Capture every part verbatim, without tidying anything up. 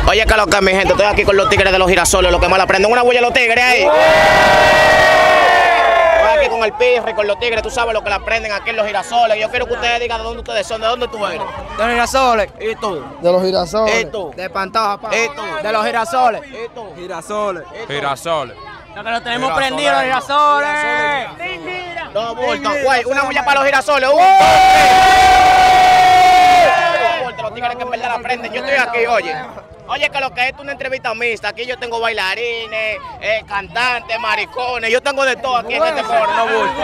Oye, que lo que mi gente, estoy aquí con los tigres de los girasoles, los que mal aprenden una huella a los tigres ahí. Estoy aquí con el pirri, con los tigres, tú sabes lo que le aprenden aquí en los girasoles. Yo quiero que ustedes digan de dónde ustedes son, de dónde tú eres. De los girasoles. ¿Y tú? De los girasoles. ¿Y tú? De Pantoja, papá. ¿Y tú? De los girasoles. ¿Y tú? Girasoles. Girasoles. Lo que lo tenemos prendido los girasoles. No, bulto, güey, una huella para los girasoles. Un, dos, tres. Los tigres que en verdad la aprenden. Yo estoy aquí, oye. Oye, que lo que es una entrevista mixta. Aquí yo tengo bailarines, eh, cantantes, maricones. Yo tengo de todo aquí en este foro, no bulto.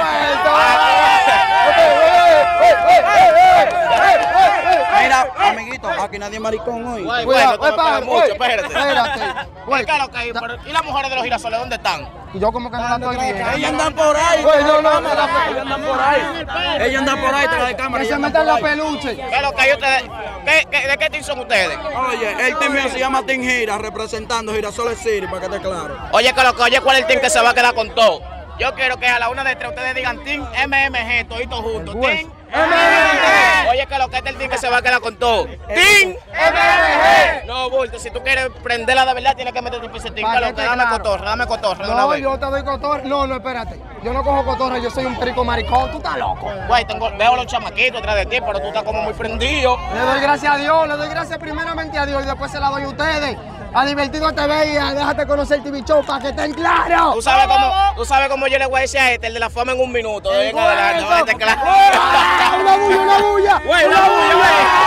Mira, amiguito, aquí nadie es maricón hoy. Güey, güey, no te lo pegas mucho, espérate. Espérate. Güey, ¿qué es lo que hay? Pero, ¿y las mujeres de los girasoles dónde están? Y yo como que no la estoy viendo. Ellos andan por ahí. Güey, no, no, no. Ellos andan por ahí. Ellos andan por ahí, te la de cámara. Que ellos se andan metan por la ahí. peluche. ¿Qué es lo que hay ustedes? ¿Qué, qué, ¿De qué team son ustedes? Oye, el team mío se llama Team Gira, representando Girasoles City, para que esté claro. Oye, que lo que oye, ¿cuál es el team que se va a quedar con todo? Yo quiero que a la una de tres ustedes digan Team M M G, toditos juntos. Team M M G. Oye, que lo que es el team que se va a quedar con todo. Team M M G. No, bulto, si tú quieres prenderla de verdad, tienes que meterte ese team. Que lo que dame cotorra, dame cotorra de una No, vez. yo te doy cotorra. No, no, espérate. Yo no cojo cotorra, yo soy un perico maricón. Tú estás loco. Güey, tengo, veo los chamaquitos detrás de ti, pero tú estás como muy prendido. Le doy gracias a Dios, le doy gracias primeramente a Dios y después se la doy a ustedes. A Divertido T V y a Déjate Conocer T V Show para que estén claros. Tú sabes cómo, tú sabes cómo yo le voy a decir a este, el de la fama en un minuto. De ahí en adelante, Eso. va a estar claro. ¡Ah! Una bulla, una bulla. Güey, una bulla,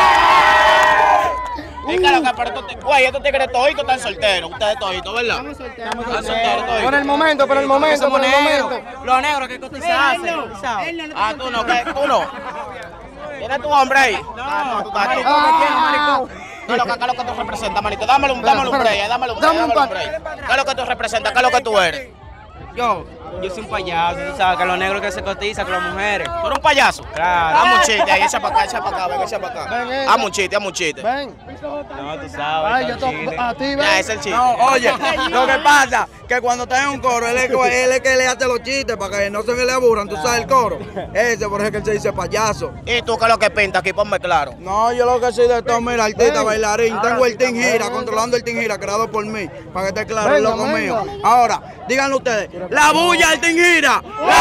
güey. Y claro que, pero estos, tig- güey, estos tigres toditos están solteros. Ustedes toditos, ¿verdad? Estamos solteros. Están solteros Por toditos. el momento, por el momento, por el momento. Los negros que cotizarse. Ah, tú no, ¿qué? Tú no. ¿Tienes tu hombre ahí? Ah, no, tú estás aquí. Ah, ¿Qué es lo que, qué es lo que tú representas, manito? Dámelo un, dámelo un break, dámelo un break, Dame un dámelo un pa- break. ¿Qué es lo que tú representas? ¿Qué es lo que tú eres? Yo, yo soy un payaso, tú sabes, que los negros que se cotizan con las mujeres. ¿Tú eres un payaso? Claro. Dame un chiste ahí, echa para acá, echa para acá, ven, echa para acá. Ven, ven. Dame un chiste, dame un chiste. Ven. No, tú sabes. Ay, yo to- a ti, ven. Ya, ese es el chiste. No, oye, lo que pasa que cuando está en un coro, él es, que- él es que le hace los chistes para que no se le aburran, tú sabes el coro. Ese, por eso es que él se dice payaso. ¿Y tú qué es lo que pintas aquí? Ponme claro. No, yo lo que soy de todo, mira, artista, Ven. bailarín. Tengo el Team Gira, Ven. controlando el Team Gira, creado por mí, para que esté claro, Venga, el loco venga. mío. Ahora, díganlo ustedes, la bulla al Team Gira,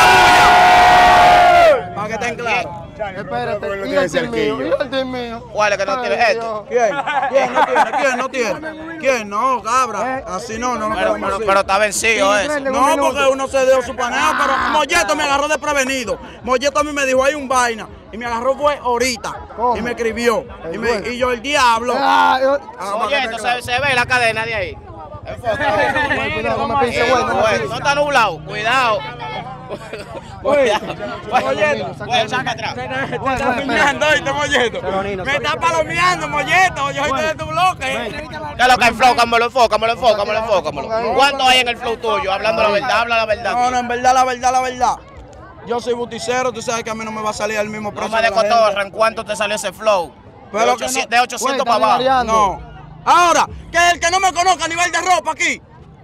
la bulla. Para que estén claros. Espérate. Y el team mío, y el team mío. ¿Cuál es que no tiene Ay, esto? ¿Quién? ¿Quién no tiene? ¿Quién no tiene? ¿Quién? No, cabra. Así no, no, no Pero, podemos pero, decir. pero está vencido eso. No, porque uno se dio su paneo, pero Molleto me agarró desprevenido. Molleto a mí me dijo, hay un vaina. Y me agarró fue ahorita. ¿Cómo? Y me escribió. Y, me- bueno. y yo, el diablo. Ah, yo- Ah, para Oye, que esto esté claro. se, se ve la cadena de ahí. Enfoca. Güey, cuidado, no me pinche, Eh, güey, no me güey, pinche. no está nublado, cuidado. Cuidado. Oye, Güey, echa para atrás. Me está palomeando, ¿oíste, Molleto? Me está palomeando, Molleto. Yo soy de tu bloque. ¿Qué es lo que enfócamelo, enfócamelo, enfócamelo, enfócamelo? ¿Cuánto hay en el flow tuyo? Hablando la verdad, habla la verdad. No, no, en verdad, la verdad, la verdad. Yo soy buticero, tú sabes que a mí no me va a salir el mismo No precio. me de que la gente. cotorra, ¿en cuánto te salió ese flow? De Pero que no- ochocientos, de ochocientos Güey, para está abajo. variando. No. Ahora, que el que no me conozca a nivel de ropa aquí.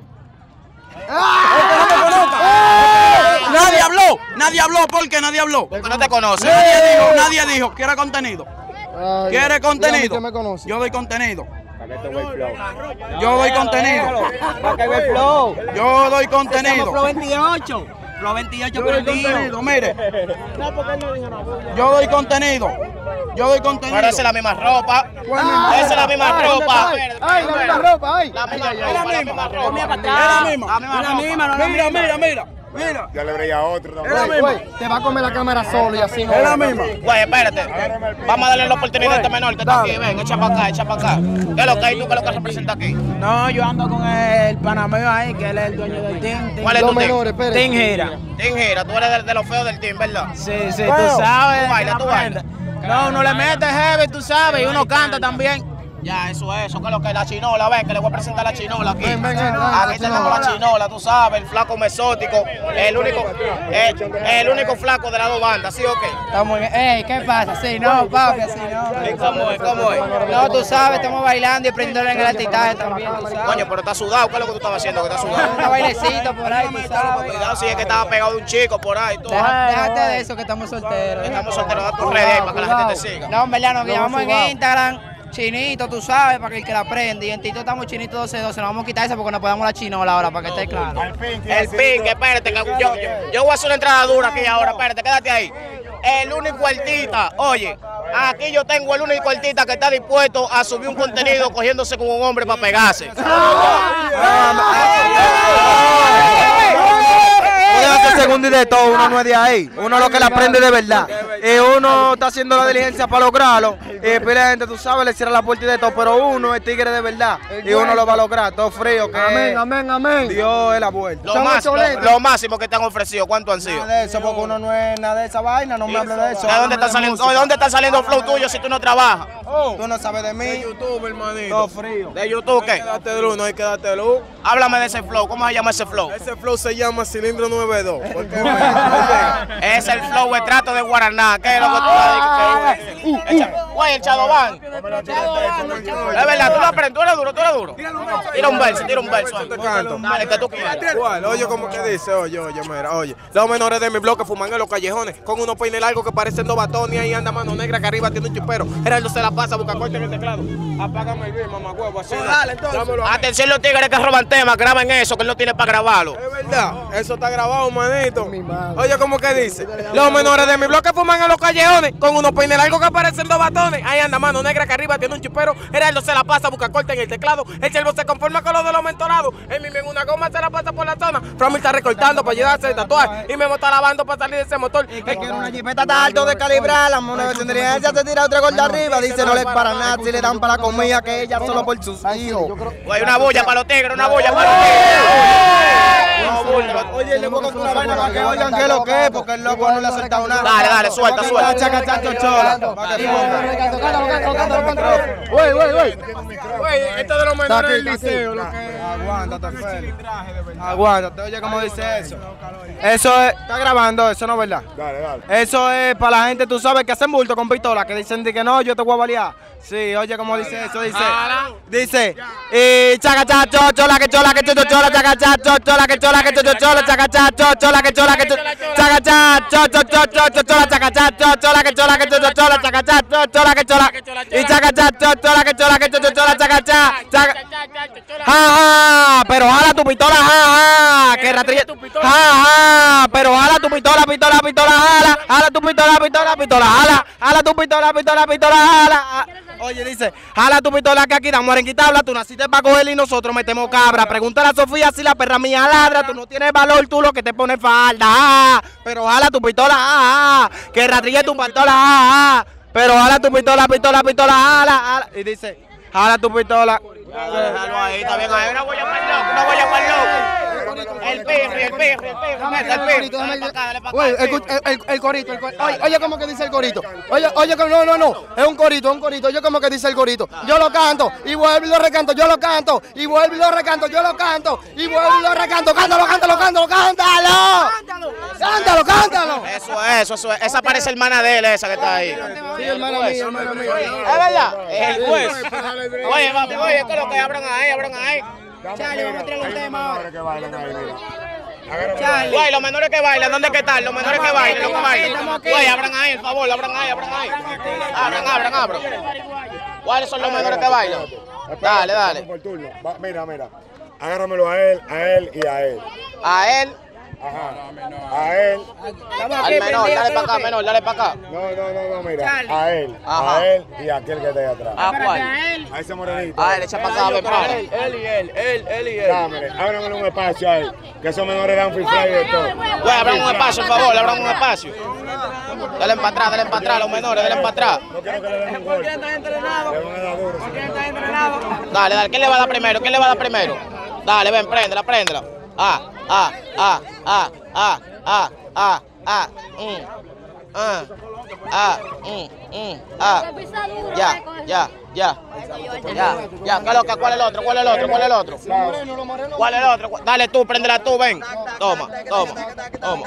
Nadie habló, nadie habló, ¿por qué nadie habló? Porque no te conoce. Nadie dijo, nadie dijo, quiere contenido. Ay, ¿Quiere y a mí contenido? que me conoce. Yo doy contenido. Yo doy contenido. Para que ve flow. Yo doy contenido. Flow veintiocho. Flow veintiocho Yo por doy el día. contenido, mire. Yo doy contenido. Yo doy contenido. Pero esa es la misma ropa. Ah, Esa es la misma ay, ropa. ay, ay, la misma ropa, ay. La misma Es la ropa, la misma. misma Es ropa. la misma. La Es misma la misma, no ropa. Mira, mira, mira, mira. Ya le vería otro Es también. la Güey, misma. güey, te va a comer la cámara solo y así no. Es la misma. Güey, espérate. Vamos a darle la oportunidad a este menor que está aquí. Ven, echa para acá, echa para acá. ¿Qué es lo que hay tú? ¿Qué es lo que representa aquí? No, yo ando con el panameo ahí, que él es el dueño del team. ¿Cuál es Los tu team? menores, espérate. Team Gira. Team Gira, tú eres de, de los feos del team, ¿verdad? Sí, sí, Bueno, tú sabes. tú bailas, que tú bailas. No, uno le mete heavy, tú sabes, y uno canta también. Ya, eso es, eso que es lo que es la chinola, ven, que le voy a presentar la chinola aquí. Ven, ven, ven, ven, Aquí la tenemos la chinola, tú sabes, el flaco mesótico, el único, el, el único flaco de las dos bandas, ¿sí o qué? Estamos en... Ey, ¿qué pasa? Sí, no, papi, así no. ¿Cómo es? ¿Cómo es? No, tú sabes, estamos bailando y prendiendo en el altitaje también, tú sabes. Coño, pero está sudado, ¿qué es lo que tú estabas haciendo? Que está sudado. Un bailecito por ahí, tú sabes. Cuidado si es que estaba pegado de un chico por ahí, tú. Deja- Déjate de eso, que estamos solteros. Estamos solteros, da tus redes ahí para que la gente te siga. No, en verdad, nos llamamos en Instagram. Chinito, tú sabes, para que el que la aprende. Y en Tito estamos chinitos doce doce. Nos vamos a quitar esa porque nos podemos la chinola ahora, para que esté claro. El ping, espérate, que yo, yo, yo voy a hacer una entrada dura aquí ahora, espérate, quédate ahí. El único artista, oye, aquí yo tengo el único artista que está dispuesto a subir un contenido cogiéndose con un hombre para pegarse. Segundo y de todo, uno no es de ahí, uno lo que le aprende de verdad, y uno está haciendo la diligencia para lograrlo, y pila de gente, tú sabes, le cierra la puerta y de todo, pero uno es tigre de verdad, y uno lo va a lograr, todo frío, que amén, amén, amén. Dios es la vuelta. Lo, más, lo, lo máximo que te han ofrecido, ¿cuánto han sido? Nada de eso, porque uno no es nada de esa vaina, no me hable de eso. ¿De dónde está saliendo, ¿de dónde está saliendo flow tuyo si tú no trabajas? Oh, tú no sabes de mí. De YouTube, hermanito. Todo frío. ¿De YouTube qué? No hay que darte de luz, no hay que darte de luz. Háblame de ese flow, ¿cómo se llama ese flow? Ese flow se llama Cilindro noventa y dos. ¿Por qué? Es el flow estrato de Guaraná. ¿Qué es lo que tú vas a decir? Oye, el Chadobán. Es verdad, tú lo aprendes, tú eres duro, tú eres duro. Tira un verso, tira un verso. Te canto. Dale, que tú quieras. ¿Cuál? Oye, como que dice, oye, oye, mira, oye. Los menores de mi bloque fuman en los callejones con unos peines largos que parecen dos batones y ahí anda mano negra que arriba tiene un chipero. Gerardo se la pasa, busca corte en el teclado. Apágame el beat, mamá huevo, así. Dale, entonces. Atención los tigres que roban temas, graben eso, que él no tiene para grabarlo. Es verdad, eso está grabado, manito. Oye, como que dice, los menores de mi bloque fuman en los callejones con unos peines largos que parecen dos batones. Ahí anda mano negra que arriba tiene un chipero. Gerardo se la pasa, busca corte en el teclado. El cervo se conforma con lo de los mentorados. El mismo en una goma se la pasa por la zona. Framil está recortando para ayudarse a tatuar. Y Memo está lavando para salir de ese motor. Y que quiere una jipeta está alto de calibrar, la mona de inteligencia se tira otra gorda arriba, dice no le para nada, si le dan para la comida que ella solo por sus hijos. Oye, una bulla para los tigres, una bulla para los tigres. Oye, le pongo una vaina para que oigan qué es lo que es, porque el loco no le ha soltado nada. Dale, dale, suelta, suelta. Chaca, chacho, chola. Güey, güey, güey. Oye, esto de los menores del liceo, lo que Aguántate, Félix. Aguántate, oye, ¿cómo dice eso? Eso es, está grabando, eso no es verdad. Dale, dale. Eso es para la gente, tú sabes, que hacen bulto con pistola, que dicen de que no, yo te voy a balear. Sí, oye, ¿cómo dice eso? Dice, dice, y chaca, chacho, chola, que chola, que chocho, chola, chaca, chacho, chola, que chola, que chocho, chola, chaca, chacho, chola, que chola, que chocho, chaca, chacho, chocho, chocho, chola, chaca, chacho, chola, que chola, que chocho, chola, chaca, chacho, chola, que chola, y chaca, chacho, chola, que chola, que chocho, chola, chaca, chaca, ja, ja, pero jala tu pistola, ja, ja, que ratrilla, ja, ja, pero jala tu pistola, pistola, pistola, jala, jala tu pistola, pistola, pistola, jala, jala tu pistola, pistola, pistola, jala. Oye, dice, jala tu pistola que aquí damos en quitabla, tú naciste para coger y nosotros metemos cabra. Pregúntale a Sofía si la perra mía ladra, tú no tienes valor, tú lo que te pones falda. Ah, pero jala tu pistola, ah, ah, que ratrille tu pistola, ah, ah, pero jala tu pistola, pistola, pistola, jala, jala. Y dice, jala tu pistola. Déjalo ahí, está bien ahí. Una boya para el loco, una boya para el loco. El perro, el perro, el perro, el perro. Dale para acá, dale para acá. El, el, el corito, el corito. Oye, oye, ¿cómo que dice el corito? Oye, oye, no, no, no. Es un corito, es un corito. Oye, ¿cómo que dice el corito? Yo lo canto y vuelvo y lo recanto. Yo lo canto y vuelvo y lo recanto. Yo lo canto y vuelvo y lo recanto. Cántalo, cántalo, cántalo, cántalo. Cántalo, cántalo. Eso es, eso es. Esa parece hermana de él, esa que está ahí. Sí, hermana mía, hermana mía. ¿Es verdad? Es el juez. Oye, papi, oye, ¿qué es lo que abran ahí, abran ahí? Charlie, vamos a traer un tema ahora. Güey, los menores que bailan, ¿dónde que están? Los menores que bailan, los que bailan. Güey, abran ahí, por favor, abran ahí, abran ahí. Abran, abran, abran. ¿Cuáles son los menores que bailan? Dale, dale. Por turno. Va, mira, mira. Agárramelo a él, a él y a él. A él. Ajá. A él. Al menor, dale para acá, menor, dale para acá. No, no, no, no, mira. A él, Ajá. a él y a aquel que está ahí atrás. ¿A cuál? A ese morenito. A él, echa para acá, ven para acá. Él y él, él, él y él. Dámele, ábramele un espacio a él. Que esos menores dan free fly de todo. Güey, abran un espacio, por favor, abran un espacio. Dale para atrás, dale para atrás, los menores, dale para atrás. No quiero que le den un gol. Le van a dar duro. Dale, dale, ¿quién le va a dar primero? ¿Quién le va a dar primero? Dale, ven, préndela, préndela. Ah, ah, ah, ah, ah, ah, ah, ah, mm, ah, ah, mm, mm, ah. Ya, ya, ya, ya, ya, ¿qué es lo que? ¿Cuál es el otro? ¿Cuál es el otro? ¿Cuál es el otro? ¿Cuál es el otro? Dale tú, préndela tú, ven. Toma, toma, toma.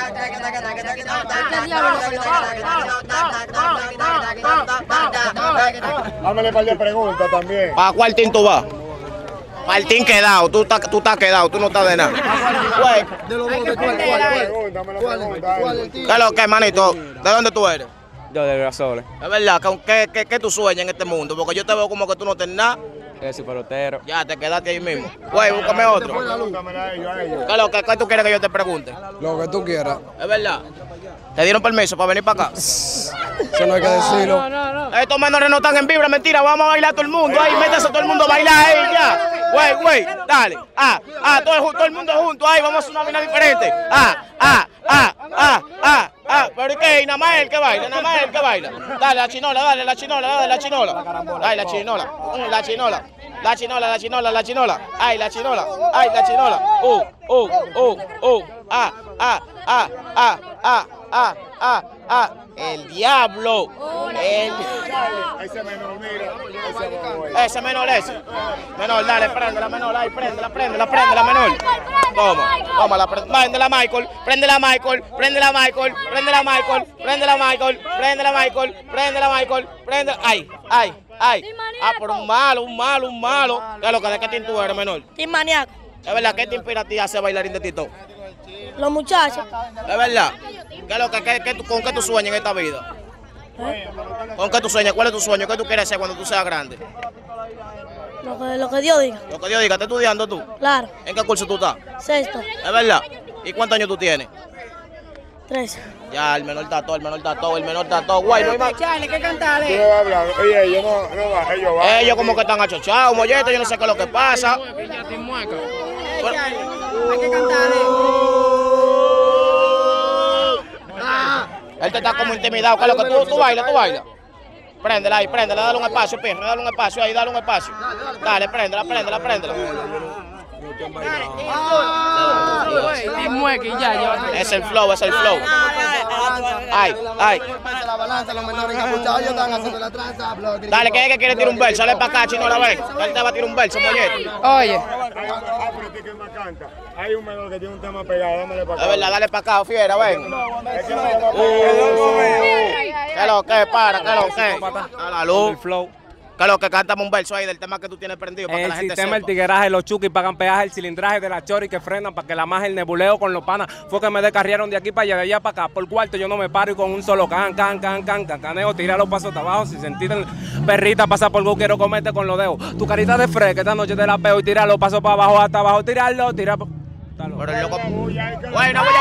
Hámele un par de preguntas también. ¿Para cuál team tú vas? Para el team quedado, tú estás tú estás quedado, tú no estás de nada. Güey, De los dos, ¿de cuál, cuál, cuál? Pregunta, me lo pregunta. ¿Cuál el tío? ¿qué es lo que, manito? ¿De dónde tú eres? Yo de girasoles. Es verdad, ¿con qué, qué, qué tú sueñas en este mundo? Porque yo te veo como que tú no tenés nada. Que soy pelotero. Ya, te quedaste ahí mismo. Güey, búscame otro. ¿Qué es lo que qué tú quieres que yo te pregunte? Lo que tú quieras. Es verdad. ¿Te dieron permiso para venir para acá? Eso no hay que decirlo. Estos menores no están en vibra, mentira. Vamos a bailar todo el mundo. Ahí, métase todo el mundo a bailar ahí, ya. Güey, güey, dale. Ah, ah, todo, el- todo el mundo junto. Ahí, vamos a hacer una vaina diferente. Ah, ah, ah, ah, ah, ah. Pero ¿y qué? Y nada más él que baila, nada más él que baila. Dale, la chinola, dale, la chinola, dale, la chinola. Dale, la chinola, mm, la chinola. La chinola, la chinola, la chinola. Ay, la chinola, ay, la chinola. Uh, uh, uh, uh. Ah, ah, ah, ah, ah, ah, ah, ah. El diablo. El... Ese menor, mira. Ese menor. Ese menor, ese. Menor, dale, préndela, menor, ahí, préndela, préndela, préndela, menor. Toma, toma, la préndela, Michael, préndela, Michael, préndela, Michael, préndela, Michael, préndela, Michael, préndela, Michael, préndela, Michael, préndela, ay, ay, ay. Ah, por un malo, un malo, un malo. ¿Qué es lo que de qué team tú eres, menor? Team Maníaco. Es verdad, ¿qué te inspira a ti a hacer bailarín de Tito? Los muchachos. Es verdad. ¿Qué es lo que, qué- qué tú- ¿Con qué tú sueñas en esta vida? ¿Con qué tú sueñas? ¿Cuál es tu sueño? ¿Qué tú quieres ser cuando tú seas grande? Lo que, lo que Dios diga. Lo que Dios diga, ¿estás estudiando tú? Claro. ¿En qué curso tú estás? Sexto. Es verdad. ¿Y cuántos años tú tienes? Tres. Ya, el menor está todo, el menor está todo, el menor está todo. Guay, no hay más. Charlie, ¿qué Tú cantarle? no vas a hablar. Oye, ellos no, no va, ellos van. Ellos como que están achochados, molletos, yo no sé qué es lo que pasa. Pero- Hay que cantarle. Él te está como intimidado, ¿qué es lo que tú, tú bailas, tú bailas? Préndela ahí, préndela, dale un espacio, perro, dale un espacio ahí, dale un espacio. Dale, préndela, préndela, préndela. Es el flow, es el flow. Ay, ay. La balanza, los menores encapuchados, ellos están haciendo la tranza. Dale, ¿quién es que quiere tirar un verso? Dale para acá, chino, la ven. Él te va a tirar un verso, molleto. Oye, Ah, pero este que más canta. Hay un menor que tiene un tema pegado, dámele para acá. Es verdad, dale para acá, fiera, ven. Es que no le va a Uh, pegar. ¿Qué es lo que? Para, ¿qué es lo que? A la luz. El flow. ¿Qué es lo que? Cántame un verso ahí del tema que tú tienes prendido para que El la gente sistema, el sepa. tigueraje, los chuquis pagan peaje, el cilindraje de la chori que frenan para que la maja, el nebuleo con los panas. Fue que me descarriaron de aquí para allá, de allá para acá. Por cuarto yo no me paro y con un solo can, can, can, can, can, caneo, tira los pasos abajo. Si sentir el perrita pasa por go, quiero comerte con los dedos. Tu carita de fresca esta noche te la peo y tira los pasos para abajo, hasta abajo, tirarlo, tira. Pero el loco. Bueno, voy a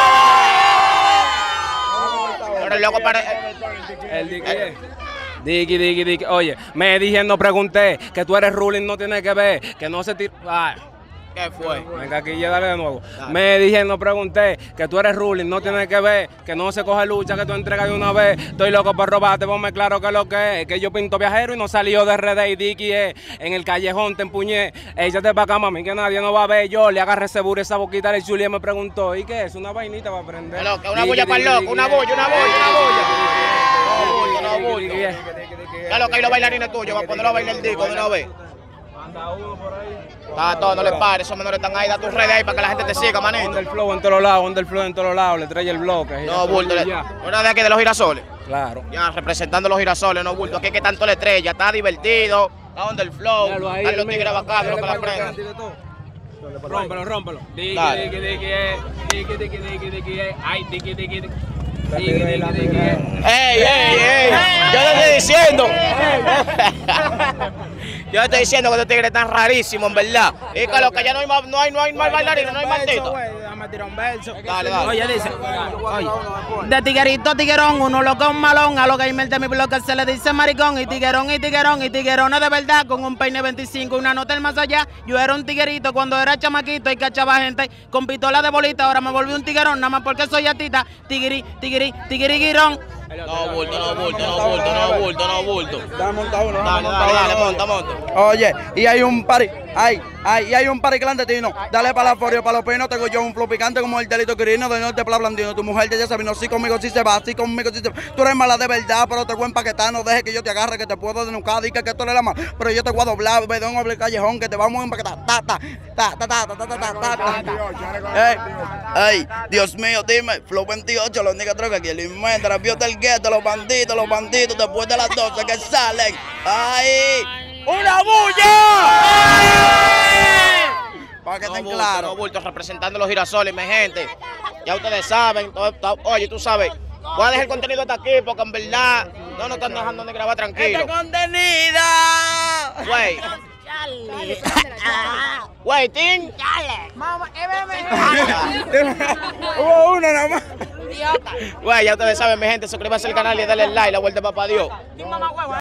cantar. Pero el loco para. El dique. Digi, digi, digi. Oye, me dije, no pregunté, que tú eres ruling, no tiene que ver, que no se tira. Ay, ¿Qué fue? venga aquí, ya dale de nuevo. Me dije, no pregunté, que tú eres ruling, no tiene que ver, que no se coge lucha, que tú entregas de una vez. Estoy loco por robarte, ponme claro que lo que es, que yo pinto viajero y no salió de R D y Digi es. En el callejón te empuñé, échate pa' acá, mami, que nadie no va a ver. Yo le agarré ese burro, esa boquita de chuli y me preguntó, ¿y qué es? Una vainita para aprender. Una bulla para el loco, una bulla, una bulla, una bulla. No, no, bulto. ¿Qué es lo que hay los bailarines tuyos? Va a ponerlo a bailar el disco de una vez. Está todo, no le pares, esos menores están ahí, da tus redes ahí para que la gente te siga, manito. Onda el flow en todos lados, onda el flow en todos lados, le trae el bloque. No, bulto, le- una de aquí de los girasoles. Claro. Ya, representando los girasoles, no, bulto. Aquí es que tanto la estrella, está divertido, está donde el flow, Míralo ahí, están los mira, tigres bacanos, los que la dale para acá, aprendan. dile todo. Rómpelo, rómpelo. Diki, Dale. diki, diki, eh. Diki, diki, diki, diki, eh. Ay, diki, diki, diki. Diki, diki, diki, eh. ¡Ey, ey, ey! Yo te estoy diciendo. Yo te estoy diciendo que estos tigres están rarísimos, en verdad. Y que lo que ya no hay más, no hay, no hay más bailarines, no hay maldito. déjame tirar un verso. Dale, dale. Oye, dice, oye, de tiguerito a tiguerón, uno loco es un malón, a los gamers de mi bloque se le dice maricón, y tiguerón, y tiguerón, y tiguerona de verdad, con un peine veinticinco, una nota el más allá, yo era un tiguerito cuando era chamaquito y cachaba gente con pistola de bolita, ahora me volví un tiguerón, nada más porque soy atita, tigiri, tigiri, tigiriguirón. No, bulto, no, bulto, no, bulto, no, bulto, no, bulto. Dale, monta uno, Dale, dale, dale, monta, monta. Oye, y hay un party, ay, ay, y hay un party clandestino. Dale para la forio, para los pinos, tengo yo un flow picante como el delito quirino de norte pla blandino. Tu mujer ya sabe, no, sí conmigo sí se va, sí conmigo sí se va. Tú eres mala de verdad, pero te voy a empaquetar, no dejes que yo te agarre, que te puedo denucar, diga que tú eres la más. Pero yo te voy a doblar, vedón o el callejón, que te vamos a empaquetar. Ta, ta, ta, ta, ta, ta, ta, ta, ta, ta. Ey, ey, Dios mío, dime, flow veintiocho, los niggas troca aquí, el invento, la fiesta del gueto, los bandidos, los bandidos, después de las doce que salen. ¡Ay! ¡Una bulla! Para que No, estén bulto, claros. no, bulto, representando los girasoles, mi gente. Ya ustedes saben, todo- todo- oye, tú sabes, Voy a dejar el contenido hasta aquí porque en verdad no nos están dejando ni grabar tranquilo. ¡Este contenido! Güey. Güey, Team. Vamos, M M G. Hubo uno nada más. Güey, ya ustedes saben, mi gente, suscríbanse al canal y denle like, la vuelta papá Dios.